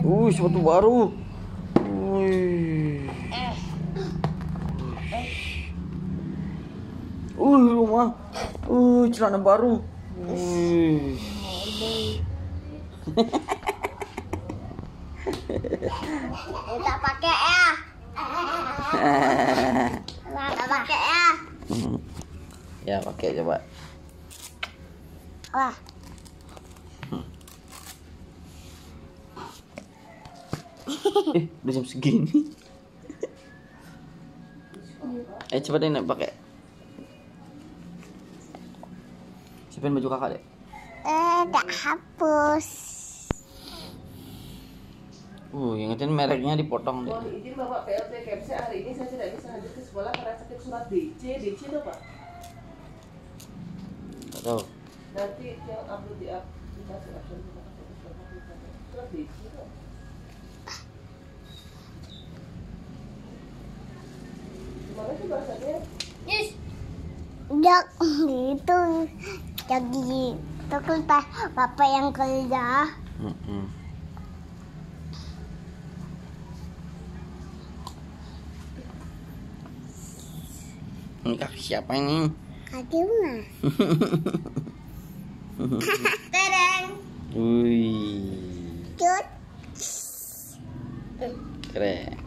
Sepatu baru. Wih. Rumah. Celana baru. Wih. Kita pakai ya. Kita pakai ya. Ya, pakai coba. Wah. Udah jam segini. Coba deh nak pakai. Siapin baju kakak deh. Tak hapus. Ingetin mereknya dipotong deh. Mohon izin Bapak PLT KMC, hari ini saya tidak bisa hadir ke sekolah karena sakit surat DC itu Pak. Gak tahu. Nanti yang upload di aplikasi surat DC itu. Gimana sih bahasanya? Jak gitu. Jadi itu kan bapak yang kerja. Ini kaki siapa ini? Kaki mah. Tereng. Wih. Cut. Keren.